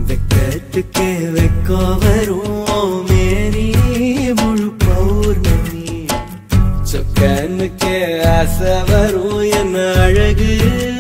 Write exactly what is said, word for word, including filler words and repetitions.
வெக்கத்துக்கே வெக்கோ வரும் மேரி முழு பௌர்ணமி சொக்கனுக்கே ஆசை வரும் என்ன அழகு